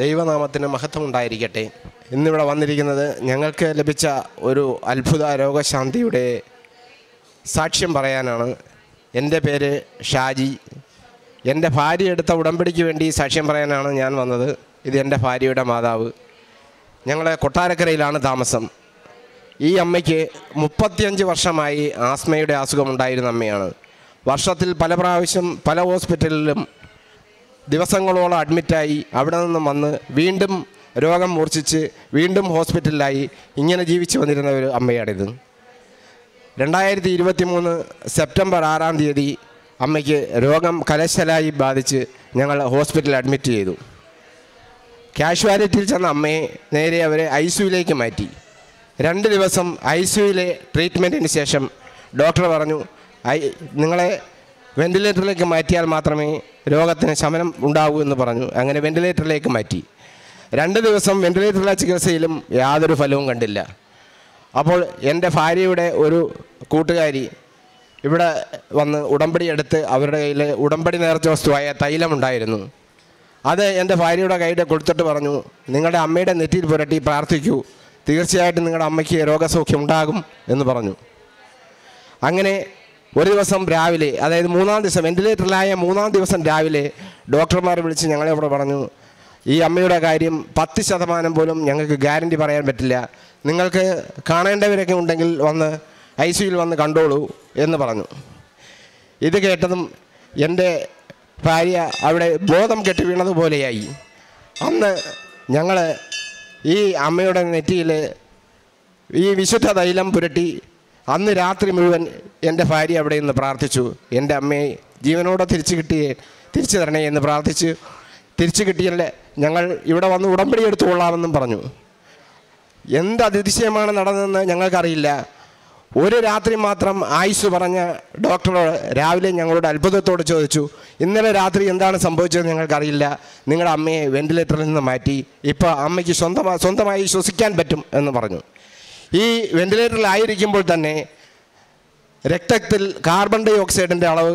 ദൈവനാമത്തിന് മഹത്വം ഉണ്ടായിരിക്കട്ടെ. ഇന്നിവിടെ വന്നിരിക്കുന്നത് ഞങ്ങൾക്ക് ലഭിച്ച ഒരു അത്ഭുത രോഗശാന്തിയുടെ സാക്ഷ്യം പറയാനാണ്. എൻ്റെ പേര് ഷാജി. എൻ്റെ ഭാര്യ എടുത്ത ഉടമ്പടിക്ക് വേണ്ടി സാക്ഷ്യം പറയാനാണ് ഞാൻ വന്നത്. ഇത് എൻ്റെ ഭാര്യയുടെ മാതാവ്. ഞങ്ങൾ കൊട്ടാരക്കരയിലാണ് താമസം. ഈ അമ്മയ്ക്ക് 35 വർഷമായി ആസ്മയുടെ അസുഖമുണ്ടായിരുന്ന അമ്മയാണ്. വർഷത്തിൽ പല പ്രാവശ്യം പല ഹോസ്പിറ്റലിലും ദിവസങ്ങളോളം അഡ്മിറ്റായി അവിടെ നിന്നും വന്ന് വീണ്ടും രോഗം മൂർച്ഛിച്ച് വീണ്ടും ഹോസ്പിറ്റലിലായി ഇങ്ങനെ ജീവിച്ചു വന്നിരുന്ന ഒരു അമ്മയാണിത്. 2023 സെപ്റ്റംബർ 6-ാം തീയതി അമ്മയ്ക്ക് രോഗം കലശലായി ബാധിച്ച് ഞങ്ങൾ ഹോസ്പിറ്റലിൽ അഡ്മിറ്റ് ചെയ്തു. കാഷ്വാലിറ്റിയിൽ ചെന്ന അമ്മയെ നേരെ അവരെ ICUവിലേക്ക് മാറ്റി. 2 ദിവസം ICUവിലെ ട്രീറ്റ്മെൻറ്റിന് ശേഷം ഡോക്ടർ പറഞ്ഞു, നിങ്ങളെ വെൻറ്റിലേറ്ററിലേക്ക് മാറ്റിയാൽ മാത്രമേ രോഗത്തിന് ശമനം ഉണ്ടാകൂ എന്ന് പറഞ്ഞു. അങ്ങനെ വെൻറ്റിലേറ്ററിലേക്ക് മാറ്റി. 2 ദിവസം വെൻറ്റിലേറ്ററിലെ ചികിത്സയിലും യാതൊരു ഫലവും കണ്ടില്ല. അപ്പോൾ എൻ്റെ ഭാര്യയുടെ ഒരു കൂട്ടുകാരി ഇവിടെ വന്ന് ഉടമ്പടി എടുത്ത് അവരുടെ കയ്യിൽ ഉടമ്പടി നേർച്ച വസ്തുവായ തൈലമുണ്ടായിരുന്നു. അത് എൻ്റെ ഭാര്യയുടെ കയ്യിൽ കൊടുത്തിട്ട് പറഞ്ഞു, നിങ്ങളുടെ അമ്മയുടെ നെറ്റിയിൽ പുരട്ടി പ്രാർത്ഥിക്കൂ, തീർച്ചയായിട്ടും നിങ്ങളുടെ അമ്മയ്ക്ക് രോഗസൗഖ്യം ഉണ്ടാകും എന്ന് പറഞ്ഞു. അങ്ങനെ ഒരു ദിവസം രാവിലെ, അതായത് 3-ാം ദിവസം വെൻറ്റിലേറ്ററിലായ 3-ാം ദിവസം രാവിലെ ഡോക്ടർമാർ വിളിച്ച് ഞങ്ങളെ അവിടെ പറഞ്ഞു, ഈ അമ്മയുടെ കാര്യം 10% പോലും ഞങ്ങൾക്ക് ഗ്യാരണ്ടി പറയാൻ പറ്റില്ല, നിങ്ങൾക്ക് കാണേണ്ടവരൊക്കെ ഉണ്ടെങ്കിൽ വന്ന് ICUവിൽ വന്ന് കണ്ടോളൂ എന്ന് പറഞ്ഞു. ഇത് കേട്ടതും എൻ്റെ ഭാര്യ അവിടെ ബോധം കെട്ടി വീണതുപോലെയായി. അന്ന് ഞങ്ങൾ ഈ അമ്മയുടെ നെറ്റിയിൽ ഈ വിശുദ്ധ തൈലം പുരട്ടി അന്ന് രാത്രി മുഴുവൻ എൻ്റെ ഭാര്യ അവിടെ നിന്ന് പ്രാർത്ഥിച്ചു, എൻ്റെ അമ്മയെ ജീവനോടെ തിരിച്ചു തരണേ എന്ന് പ്രാർത്ഥിച്ച് തിരിച്ചു കിട്ടിയല്ലേ ഞങ്ങൾ ഇവിടെ വന്ന് ഉടമ്പടി എടുത്തു കൊള്ളാമെന്നും പറഞ്ഞു. എന്ത് അതിശയമാണ് നടന്നതെന്ന് ഞങ്ങൾക്കറിയില്ല. ഒരു രാത്രി മാത്രം ആയുസ് പറഞ്ഞ ഡോക്ടറോട് രാവിലെ ഞങ്ങളോട് അത്ഭുതത്തോട് ചോദിച്ചു, ഇന്നലെ രാത്രി എന്താണ് സംഭവിച്ചതെന്ന് ഞങ്ങൾക്കറിയില്ല, നിങ്ങളുടെ അമ്മയെ വെൻറ്റിലേറ്ററിൽ നിന്ന് മാറ്റി, ഇപ്പോൾ അമ്മയ്ക്ക് സ്വന്തമായി ശ്വസിക്കാൻ പറ്റും എന്ന് പറഞ്ഞു. ഈ വെൻറ്റിലേറ്ററിലായിരിക്കുമ്പോൾ തന്നെ രക്തത്തിൽ കാർബൺ ഡൈ ഓക്സൈഡിൻ്റെ അളവ്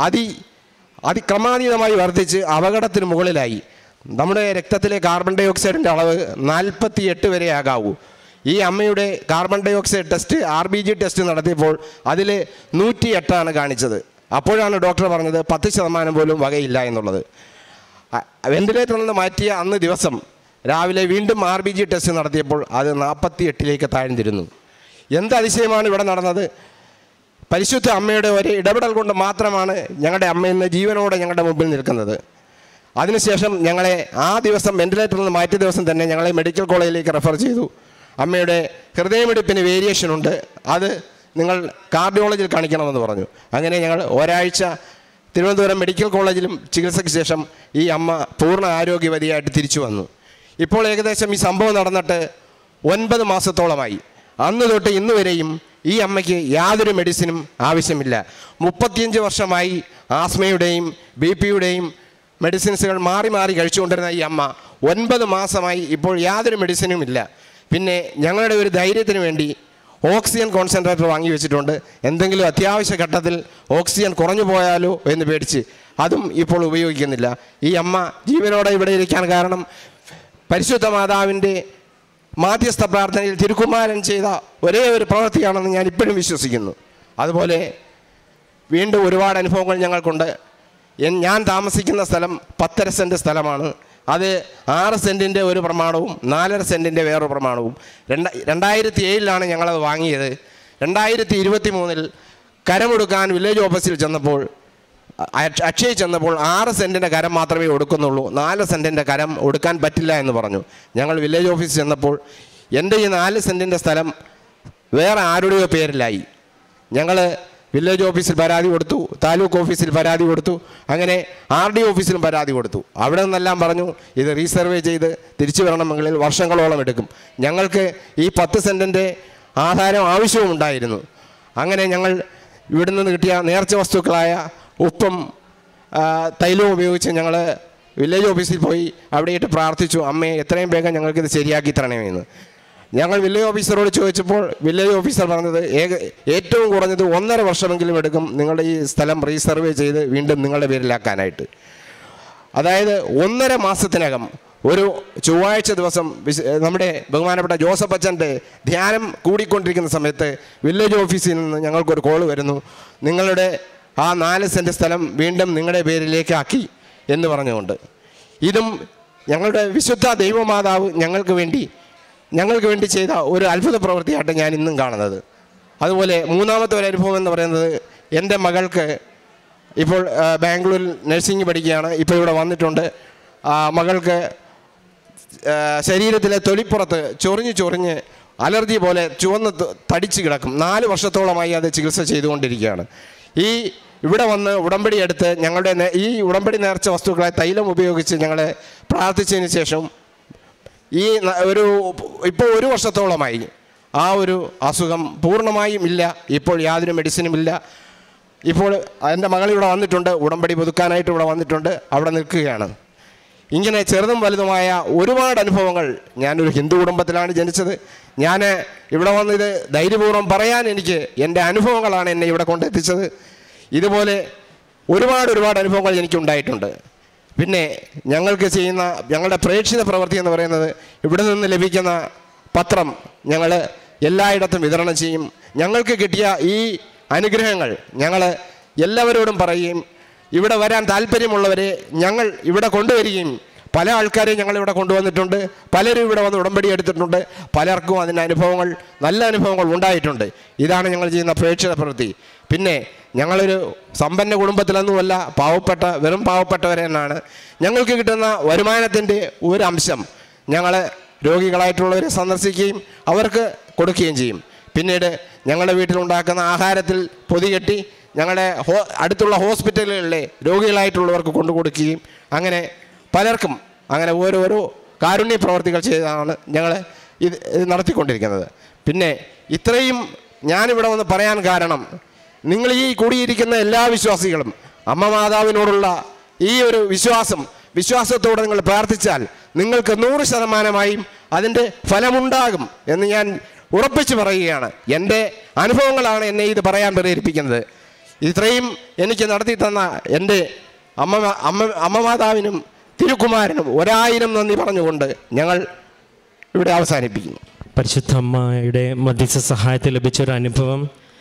അതിക്രമാതീതമായി വർദ്ധിച്ച് അപകടത്തിന് മുകളിലായി. നമ്മുടെ രക്തത്തിലെ കാർബൺ ഡൈ ഓക്സൈഡിൻ്റെ അളവ് 48 വരെ ആകാവൂ. ഈ അമ്മയുടെ carbon dioxide test RBG test നടത്തിയപ്പോൾ അതിൽ 108 കാണിച്ചത്. അപ്പോഴാണ് ഡോക്ടർ പറഞ്ഞത് 10% പോലും വകയില്ല എന്നുള്ളത്. വെൻറ്റിലേറ്ററിൽ നിന്ന് മാറ്റിയ അന്ന് ദിവസം രാവിലെ വീണ്ടും RBG ടെസ്റ്റ് നടത്തിയപ്പോൾ അത് 48 താഴ്ന്നിരുന്നു. എന്ത് അതിശയമാണ് ഇവിടെ നടന്നത്! പരിശുദ്ധ അമ്മയുടെ ഒരു ഇടപെടൽ കൊണ്ട് മാത്രമാണ് ഞങ്ങളുടെ അമ്മ ഇന്ന് ജീവനോടെ ഞങ്ങളുടെ മുമ്പിൽ നിൽക്കുന്നത്. അതിനുശേഷം ഞങ്ങളെ ആ ദിവസം വെൻറ്റിലേറ്ററിൽ നിന്ന് മാറ്റിയ ദിവസം തന്നെ ഞങ്ങളെ മെഡിക്കൽ കോളേജിലേക്ക് റെഫർ ചെയ്തു. അമ്മയുടെ ഹൃദയമിടിപ്പിന് വേരിയേഷൻ ഉണ്ട്, അത് നിങ്ങൾ കാർഡിയോളജിയിൽ കാണിക്കണമെന്ന് പറഞ്ഞു. അങ്ങനെ ഞങ്ങൾ ഒരാഴ്ച തിരുവനന്തപുരം മെഡിക്കൽ കോളേജിലും ചികിത്സയ്ക്ക് ശേഷം ഈ അമ്മ പൂർണ്ണ ആരോഗ്യവതിയായിട്ട് തിരിച്ചു വന്നു. ഇപ്പോൾ ഏകദേശം ഈ സംഭവം നടന്നിട്ട് 9 മാസത്തോളമായി. അന്ന് തൊട്ട് ഇന്ന് വരെയും ഈ അമ്മയ്ക്ക് യാതൊരു മെഡിസിനും ആവശ്യമില്ല. 35 വർഷമായി ആസ്മയുടെയും BP-യുടെയും മെഡിസിൻസുകൾ മാറി മാറി കഴിച്ചുകൊണ്ടിരുന്ന ഈ അമ്മ 9 മാസമായി ഇപ്പോൾ യാതൊരു മെഡിസിനും ഇല്ല. പിന്നെ ഞങ്ങളുടെ ഒരു ധൈര്യത്തിന് വേണ്ടി ഓക്സിജൻ കോൺസെൻട്രേറ്റർ വാങ്ങി വെച്ചിട്ടുണ്ട്. എന്തെങ്കിലും അത്യാവശ്യ ഘട്ടത്തിൽ ഓക്സിജൻ കുറഞ്ഞു പോയാലോ എന്ന് പേടിച്ച് അതും ഇപ്പോൾ ഉപയോഗിക്കുന്നില്ല. ഈ അമ്മ ജീവനോടെ ഇവിടെ ഇരിക്കാൻ കാരണം പരിശുദ്ധ മാതാവിൻ്റെ മാധ്യസ്ഥ പ്രാർത്ഥനയിൽ തിരുക്കുമാരൻ ചെയ്ത ഒരേ ഒരു പ്രവൃത്തിയാണെന്ന് ഞാൻ ഇപ്പോഴും വിശ്വസിക്കുന്നു. അതുപോലെ വീണ്ടും ഒരുപാട് അനുഭവങ്ങൾ ഞങ്ങൾക്കുണ്ട്. ഞാൻ താമസിക്കുന്ന സ്ഥലം 10.5 സെൻറ്റ് സ്ഥലമാണ്. അത് 6 സെൻറ്റിൻ്റെ ഒരു പ്രമാണവും 4.5 സെൻറ്റിൻ്റെ വേറൊരു പ്രമാണവും. 2007 ഞങ്ങളത് വാങ്ങിയത്. 2023 കരമൊടുക്കാൻ വില്ലേജ് ഓഫീസിൽ ചെന്നപ്പോൾ, അക്ഷയ് ചെന്നപ്പോൾ 6 സെൻറ്റിൻ്റെ കരം മാത്രമേ കൊടുക്കുന്നുള്ളൂ, 4 സെൻറ്റിൻ്റെ കരം കൊടുക്കാൻ പറ്റില്ല എന്ന് പറഞ്ഞു. ഞങ്ങൾ വില്ലേജ് ഓഫീസിൽ ചെന്നപ്പോൾ എൻ്റെ ഈ 4 സെൻറ്റിൻ്റെ സ്ഥലം വേറെ ആരുടെയോ പേരിലായി. ഞങ്ങൾ വില്ലേജ് ഓഫീസിൽ പരാതി കൊടുത്തു, താലൂക്ക് ഓഫീസിൽ പരാതി കൊടുത്തു, അങ്ങനെ RD ഓഫീസിലും പരാതി കൊടുത്തു. അവിടെ നിന്നെല്ലാം പറഞ്ഞു ഇത് റീസർവേ ചെയ്ത് തിരിച്ചു വരണമെങ്കിൽ വർഷങ്ങളോളം എടുക്കും. ഞങ്ങൾക്ക് ഈ 10 സെൻറ്റിൻ്റെ ആധാരം ആവശ്യവും ഉണ്ടായിരുന്നു. അങ്ങനെ ഞങ്ങൾ ഇവിടെ നിന്ന് കിട്ടിയ നേർച്ച വസ്തുക്കളായ ഉപ്പും തൈലവും ഉപയോഗിച്ച് ഞങ്ങൾ വില്ലേജ് ഓഫീസിൽ പോയി അവിടെയിട്ട് പ്രാർത്ഥിച്ചു, അമ്മയെ എത്രയും വേഗം ഞങ്ങൾക്കിത് ശരിയാക്കി തരണമെന്ന്. ഞങ്ങൾ വില്ലേജ് ഓഫീസറോട് ചോദിച്ചപ്പോൾ വില്ലേജ് ഓഫീസർ പറഞ്ഞത് ഏറ്റവും കുറഞ്ഞത് 1.5 വർഷമെങ്കിലും എടുക്കും നിങ്ങളുടെ ഈ സ്ഥലം റീസർവേ ചെയ്ത് വീണ്ടും നിങ്ങളുടെ പേരിലാക്കാനായിട്ട്. അതായത് 1.5 മാസത്തിനകം ഒരു ചൊവ്വാഴ്ച ദിവസം നമ്മുടെ ബഹുമാനപ്പെട്ട ജോസഫ് അച്ഛൻ്റെ ധ്യാനം കൂടിക്കൊണ്ടിരിക്കുന്ന സമയത്ത് വില്ലേജ് ഓഫീസിൽ നിന്ന് ഞങ്ങൾക്കൊരു കോൾ വരുന്നു, നിങ്ങളുടെ ആ 4 സെൻറ്റ് സ്ഥലം വീണ്ടും നിങ്ങളുടെ പേരിലേക്ക് ആക്കി എന്ന് പറഞ്ഞുകൊണ്ട്. ഇതും ഞങ്ങളുടെ വിശുദ്ധ ദൈവമാതാവ് ഞങ്ങൾക്ക് വേണ്ടി ചെയ്ത ഒരു അത്ഭുത പ്രവൃത്തിയായിട്ട് ഞാൻ ഇന്നും കാണുന്നത്. അതുപോലെ മൂന്നാമത്തെ ഒരു അനുഭവം എന്ന് പറയുന്നത്, എൻ്റെ മകൾക്ക് ഇപ്പോൾ ബാംഗ്ലൂരിൽ നഴ്സിംഗ് പഠിക്കുകയാണ്. ഇപ്പോൾ ഇവിടെ വന്നിട്ടുണ്ട്. മകൾക്ക് ശരീരത്തിലെ തൊലിപ്പുറത്ത് ചൊറിഞ്ഞ് അലർജി പോലെ ചുവന്ന് തടിച്ച് കിടക്കും. 4 വർഷത്തോളമായി അത് ചികിത്സ ചെയ്തുകൊണ്ടിരിക്കുകയാണ്. ഇവിടെ വന്ന് ഉടമ്പടി എടുത്ത് ഞങ്ങളുടെ ഈ ഉടമ്പടി നേർച്ച വസ്തുക്കളെ തൈലം ഉപയോഗിച്ച് ഞങ്ങൾ പ്രാർത്ഥിച്ചതിന് ശേഷം ഇപ്പോൾ 1 വർഷത്തോളമായി ആ ഒരു അസുഖം പൂർണ്ണമായും ഇല്ല. ഇപ്പോൾ യാതൊരു മെഡിസിനും ഇല്ല. ഇപ്പോൾ എൻ്റെ മകൾ ഇവിടെ വന്നിട്ടുണ്ട്, ഉടമ്പടി പുതുക്കാനായിട്ട് ഇവിടെ വന്നിട്ടുണ്ട്, അവിടെ നിൽക്കുകയാണ്. ഇങ്ങനെ ചെറുതും വലുതുമായ ഒരുപാട് അനുഭവങ്ങൾ. ഞാനൊരു ഹിന്ദു കുടുംബത്തിലാണ് ജനിച്ചത്. ഞാൻ ഇവിടെ വന്നിത് ധൈര്യപൂർവ്വം പറയാൻ എൻ്റെ അനുഭവങ്ങളാണ് എന്നെ ഇവിടെ കൊണ്ടെത്തിച്ചത്. ഇതുപോലെ ഒരുപാട് അനുഭവങ്ങൾ എനിക്കുണ്ടായിട്ടുണ്ട്. പിന്നെ ഞങ്ങളുടെ പ്രേക്ഷിത പ്രവൃത്തി എന്ന് പറയുന്നത്, ഇവിടെ നിന്ന് ലഭിക്കുന്ന പത്രം ഞങ്ങൾ എല്ലായിടത്തും വിതരണം ചെയ്യും. ഞങ്ങൾക്ക് കിട്ടിയ ഈ അനുഗ്രഹങ്ങൾ ഞങ്ങൾ എല്ലാവരോടും പറയുകയും ഇവിടെ വരാൻ താല്പര്യമുള്ളവരെ ഞങ്ങൾ ഇവിടെ കൊണ്ടുവരികയും പല ആൾക്കാരെയും ഞങ്ങളിവിടെ കൊണ്ടുവന്നിട്ടുണ്ട്. പലരും ഇവിടെ വന്ന് ഉടമ്പടി എടുത്തിട്ടുണ്ട്. പലർക്കും അതിൻ്റെ നല്ല അനുഭവങ്ങൾ ഉണ്ടായിട്ടുണ്ട്. ഇതാണ് ഞങ്ങൾ ചെയ്യുന്ന പ്രേക്ഷിത പ്രവൃത്തി. പിന്നെ ഞങ്ങളൊരു സമ്പന്ന കുടുംബത്തിലൊന്നുമല്ല, വെറും പാവപ്പെട്ടവരെ തന്നെയാണ്. ഞങ്ങൾക്ക് കിട്ടുന്ന വരുമാനത്തിൻ്റെ ഒരു അംശം ഞങ്ങൾ രോഗികളായിട്ടുള്ളവരെ സന്ദർശിക്കുകയും അവർക്ക് കൊടുക്കുകയും ചെയ്യും. പിന്നീട് ഞങ്ങളുടെ വീട്ടിലുണ്ടാക്കുന്ന ആഹാരത്തിൽ പൊതികെട്ടി ഞങ്ങളുടെ അടുത്തുള്ള ഹോസ്പിറ്റലുകളിലെ രോഗികളായിട്ടുള്ളവർക്ക് കൊണ്ടുകൊടുക്കുകയും അങ്ങനെ പലർക്കും അങ്ങനെ ഓരോരോ കാരുണ്യ പ്രവർത്തികൾ ചെയ്താണ് ഞങ്ങൾ ഇത് നടത്തിക്കൊണ്ടിരിക്കുന്നത്. പിന്നെ ഇത്രയും ഞാനിവിടെ വന്ന് പറയാൻ കാരണം, നിങ്ങൾ ഈ കൂടിയിരിക്കുന്ന എല്ലാ വിശ്വാസികളും അമ്മ മാതാവിനോടുള്ള ഈ ഒരു വിശ്വാസത്തോടെ നിങ്ങൾ പ്രാർത്ഥിച്ചാൽ നിങ്ങൾക്ക് 100% അതിൻ്റെ ഫലമുണ്ടാകും എന്ന് ഞാൻ ഉറപ്പിച്ച് പറയുകയാണ്. എൻ്റെ അനുഭവങ്ങളാണ് എന്നെ ഇത് പറയാൻ പ്രേരിപ്പിക്കുന്നത്. ഇത്രയും എനിക്ക് നടത്തി തന്ന എൻ്റെ അമ്മ മാതാവിനും തിരുക്കുമാരനും 1000 നന്ദി പറഞ്ഞുകൊണ്ട് ഞങ്ങൾ ഇവിടെ അവസാനിപ്പിക്കുന്നു. പരിശുദ്ധ അമ്മയുടെ മധ്യസ്ഥ സഹായത്തിൽ ലഭിച്ചൊരു അനുഭവം,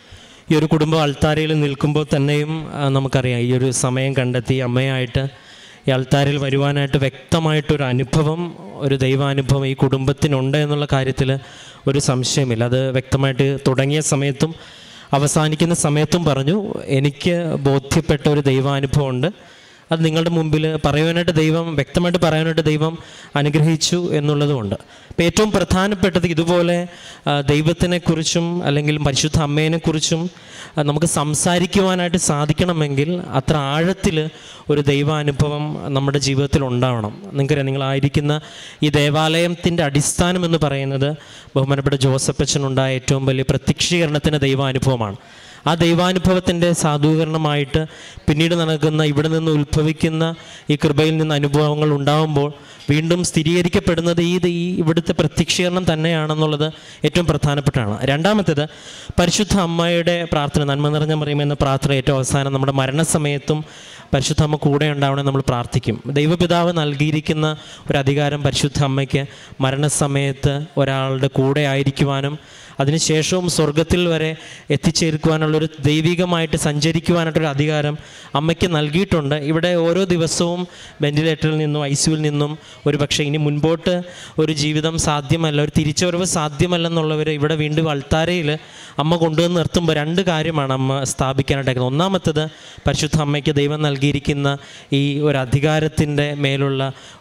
ഈ ഒരു കുടുംബ അൾത്താരയിൽ നിൽക്കുമ്പോൾ തന്നെയും നമുക്കറിയാം, ഈ ഒരു സമയം കണ്ടെത്തി അമ്മയായിട്ട് ഈ അൾത്താരയിൽ വരുവാനായിട്ട് വ്യക്തമായിട്ടൊരു അനുഭവം, ഒരു ദൈവാനുഭവം ഈ കുടുംബത്തിനുണ്ട് എന്നുള്ള കാര്യത്തിൽ ഒരു സംശയമില്ല. അത് വ്യക്തമായിട്ട് തുടങ്ങിയ സമയത്തും അവസാനിക്കുന്ന സമയത്തും പറഞ്ഞു, എനിക്ക് ബോധ്യപ്പെട്ട ഒരു ദൈവാനുഭവമുണ്ട്. അത് നിങ്ങളുടെ മുമ്പിൽ വ്യക്തമായിട്ട് പറയാനായിട്ട് ദൈവം അനുഗ്രഹിച്ചു എന്നുള്ളതുകൊണ്ട്. അപ്പോൾ ഏറ്റവും പ്രധാനപ്പെട്ടത് ഇതുപോലെ ദൈവത്തിനെക്കുറിച്ചും അല്ലെങ്കിൽ പരിശുദ്ധ അമ്മേനെക്കുറിച്ചും നമുക്ക് സംസാരിക്കുവാനായിട്ട് സാധിക്കണമെങ്കിൽ അത്ര ആഴത്തിൽ ഒരു ദൈവാനുഭവം നമ്മുടെ ജീവിതത്തിൽ ഉണ്ടാവണം. നിങ്ങൾക്കറിയാം, നിങ്ങളായിരിക്കുന്ന ഈ ദേവാലയത്തിൻ്റെ അടിസ്ഥാനം എന്ന് പറയുന്നത് ബഹുമാനപ്പെട്ട ജോസഫ് അച്ഛനുണ്ടായ ഏറ്റവും വലിയ പ്രത്യക്ഷീകരണത്തിൻ്റെ ദൈവാനുഭവമാണ്. ആ ദൈവാനുഭവത്തിൻ്റെ സാധൂകരണമായിട്ട് പിന്നീട് നടക്കുന്ന ഇവിടെ നിന്ന് ഉത്ഭവിക്കുന്ന ഈ കൃപയിൽ നിന്ന് അനുഭവങ്ങൾ ഉണ്ടാകുമ്പോൾ വീണ്ടും സ്ഥിരീകരിക്കപ്പെടുന്നത് ഇവിടുത്തെ പ്രത്യക്ഷീകരണം തന്നെയാണെന്നുള്ളത് ഏറ്റവും പ്രധാനപ്പെട്ടാണ്. രണ്ടാമത്തേത്, പരിശുദ്ധ അമ്മയുടെ പ്രാർത്ഥന, നന്മ നിറഞ്ഞ മറിയുമെന്ന പ്രാർത്ഥന ഏറ്റവും അവസാനം നമ്മുടെ മരണസമയത്തും പരിശുദ്ധ അമ്മ കൂടെ ഉണ്ടാവണമെന്ന് നമ്മൾ പ്രാർത്ഥിക്കും. ദൈവപിതാവ് നൽകിയിരിക്കുന്ന ഒരു അധികാരം പരിശുദ്ധ അമ്മയ്ക്ക് മരണസമയത്ത് ഒരാളുടെ കൂടെ ആയിരിക്കുവാനും അതിനുശേഷവും സ്വർഗത്തിൽ വരെ എത്തിച്ചേർക്കുവാനുള്ളൊരു ദൈവികമായിട്ട് സഞ്ചരിക്കുവാനായിട്ടൊരു അധികാരം അമ്മയ്ക്ക് നൽകിയിട്ടുണ്ട്. ഇവിടെ ഓരോ ദിവസവും വെന്റിലേറ്ററിൽ നിന്നും ICUവിൽ നിന്നും ഒരു പക്ഷേ ഇനി മുൻപോട്ട് ഒരു ജീവിതം സാധ്യമല്ല, ഒരു തിരിച്ചുവരവ് സാധ്യമല്ലെന്നുള്ളവർ ഇവിടെ വീണ്ടും അൾത്താരയിൽ അമ്മ കൊണ്ടുവന്ന് നിർത്തുമ്പോൾ 2 കാര്യമാണ് അമ്മ സ്ഥാപിക്കാനായിട്ടാക്കുന്നത്. ഒന്നാമത്തേത്, പരിശുദ്ധ അമ്മയ്ക്ക് ദൈവം നൽകിയിരിക്കുന്ന ഈ ഒരു അധികാരത്തിൻ്റെ മേലുള്ള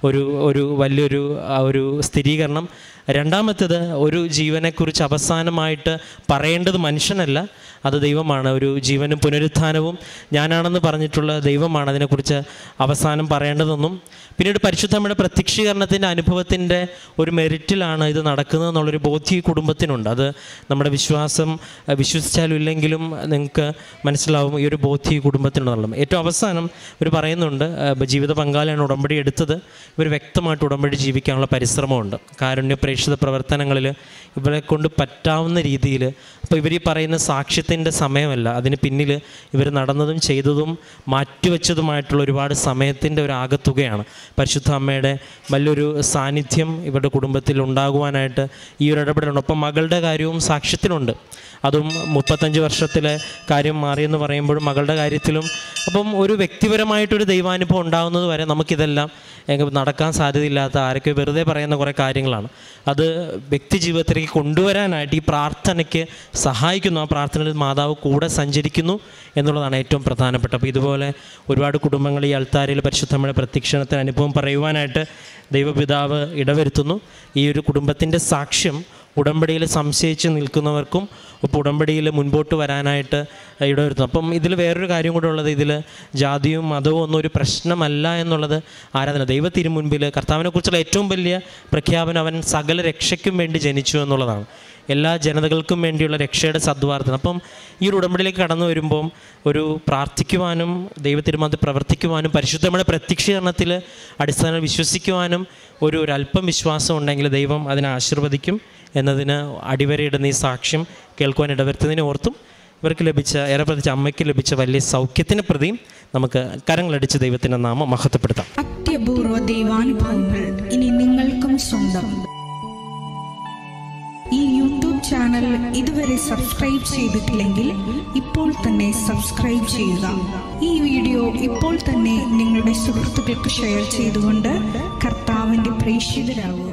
ഒരു വലിയൊരു സ്ഥിരീകരണം. രണ്ടാമത്തേത്, ഒരു ജീവനെക്കുറിച്ച് അവസാനമായിട്ട് പറയേണ്ടത് മനുഷ്യനല്ല, അത് ദൈവമാണ്. ഒരു ജീവനും പുനരുത്ഥാനവും ഞാനാണെന്ന് പറഞ്ഞിട്ടുള്ള ദൈവമാണ് അതിനെക്കുറിച്ച് അവസാനം പറയേണ്ടതെന്നും. പിന്നീട് പരിശുദ്ധമ്മയുടെ പ്രത്യക്ഷീകരണത്തിൻ്റെ അനുഭവത്തിൻ്റെ ഒരു മെറിറ്റിലാണ് ഇത് നടക്കുന്നത് എന്നുള്ളൊരു ബോധ്യം ഈ കുടുംബത്തിനുണ്ട്. അത് നമ്മുടെ വിശ്വസിച്ചാലും ഇല്ലെങ്കിലും നിങ്ങൾക്ക് മനസ്സിലാവും ഈ ഒരു ബോധ്യം ഈ കുടുംബത്തിനുണ്ടെന്നുള്ളത്. ഏറ്റവും അവസാനം ഇവർ പറയുന്നുണ്ട്, ജീവിത പങ്കാളിയാണ് ഉടമ്പടി എടുത്തത്, ഇവർ വ്യക്തമായിട്ട് ഉടമ്പടി ജീവിക്കാനുള്ള പരിശ്രമമുണ്ട്. കാരുണ്യ പ്രേക്ഷിത പ്രവർത്തനങ്ങളിൽ ഇവരെ കൊണ്ട് പറ്റാവുന്ന രീതിയിൽ. അപ്പോൾ ഇവർ ഈ പറയുന്ന സാക്ഷ്യത്തിൻ്റെ സമയമല്ല, അതിന് പിന്നിൽ ഇവർ നടന്നതും ചെയ്തതും മാറ്റിവെച്ചതുമായിട്ടുള്ള ഒരുപാട് സമയത്തിൻ്റെ ഒരു ആകത്തുകയാണ്. പരിശുദ്ധ അമ്മയുടെ വലിയൊരു സാന്നിധ്യം ഇവരുടെ കുടുംബത്തിൽ ഉണ്ടാകുവാനായിട്ട് ഈ ഒരു ഇടപെടലുണ്ട്. ഒപ്പം മകളുടെ കാര്യവും സാക്ഷ്യത്തിലുണ്ട്. അതും 35 വർഷത്തിലെ കാര്യം മാറിയെന്ന് പറയുമ്പോഴും മകളുടെ കാര്യത്തിലും അപ്പം ഒരു വ്യക്തിപരമായിട്ടൊരു ദൈവാനുഭവം ഉണ്ടാകുന്നത് വരെ നമുക്കിതെല്ലാം നടക്കാൻ സാധ്യതയില്ലാത്ത ആരൊക്കെ വെറുതെ പറയുന്ന കുറേ കാര്യങ്ങളാണ്. അത് വ്യക്തി ജീവിതത്തിലേക്ക് കൊണ്ടുവരാനായിട്ട് ഈ പ്രാർത്ഥനയ്ക്ക് സഹായിക്കുന്നു. ആ പ്രാർത്ഥനയിൽ മാതാവ് കൂടെ സഞ്ചരിക്കുന്നു എന്നുള്ളതാണ് ഏറ്റവും പ്രധാനപ്പെട്ട. അപ്പോൾ ഇതുപോലെ ഒരുപാട് കുടുംബങ്ങൾ ഈ അൾത്താരയിൽ പരിശുദ്ധമ്മയുടെ പ്രത്യക്ഷണത്തിന് അനുഭവം പറയുവാനായിട്ട് ദൈവപിതാവ് ഇടവരുത്തുന്നു. ഈ ഒരു കുടുംബത്തിൻ്റെ സാക്ഷ്യം ഉടമ്പടിയിൽ സംശയിച്ച് നിൽക്കുന്നവർക്കും ഇപ്പോൾ ഉടമ്പടിയിൽ മുൻപോട്ട് വരാനായിട്ട് ഇടവരുത്തുന്നു. അപ്പം ഇതിൽ വേറൊരു കാര്യം കൂടെ ഉള്ളത്, ഇതിൽ ജാതിയും മതവും ഒന്നും ഒരു പ്രശ്നമല്ല എന്നുള്ളത് ആരാധന. ദൈവത്തിനു മുൻപിൽ കർത്താവിനെക്കുറിച്ചുള്ള ഏറ്റവും വലിയ പ്രഖ്യാപനം അവൻ സകല രക്ഷയ്ക്കും വേണ്ടി ജനിച്ചു എന്നുള്ളതാണ്. എല്ലാ ജനതകൾക്കും വേണ്ടിയുള്ള രക്ഷയുടെ സദ്വാർത്തനം. അപ്പം ഈ ഒരു ഉടമ്പടിയിലേക്ക് കടന്നു വരുമ്പം ഒരു പ്രാർത്ഥിക്കുവാനും ദൈവത്തിരുമത് പ്രവർത്തിക്കുവാനും പരിശുദ്ധമായ പ്രത്യക്ഷീകരണത്തിൽ അടിസ്ഥാനം വിശ്വസിക്കുവാനും ഒരല്പം വിശ്വാസം ഉണ്ടെങ്കിൽ ദൈവം അതിനെ ആശീർവദിക്കും എന്നതിന് അടിവരയിടുന്ന ഈ സാക്ഷ്യം കേൾക്കുവാൻ ഇടവരുത്തുന്നതിനെ ഓർത്തും ഇവർക്ക് ലഭിച്ച, ഏറെ പ്രത്യേകിച്ച് അമ്മയ്ക്ക് ലഭിച്ച വലിയ സൗഖ്യത്തിന് പ്രതിയും നമുക്ക് കരങ്ങളടിച്ച് ദൈവത്തിൻ്റെ നാമം മഹത്വപ്പെടുത്താം. അത്യപൂർവ ദൈവാനുഭവങ്ങൾ ഇനി നിങ്ങൾക്കും സ്വന്തം. ഈ യൂട്യൂബ് ചാനൽ ഇതുവരെ സബ്സ്ക്രൈബ് ചെയ്തിട്ടില്ലെങ്കിൽ ഇപ്പോൾ തന്നെ സബ്സ്ക്രൈബ് ചെയ്യുക. ഈ വീഡിയോ ഇപ്പോൾ തന്നെ നിങ്ങളുടെ സുഹൃത്തുക്കൾക്ക് ഷെയർ ചെയ്തുകൊണ്ട് കർത്താവിൻ്റെ പ്രേക്ഷിതരാകുക.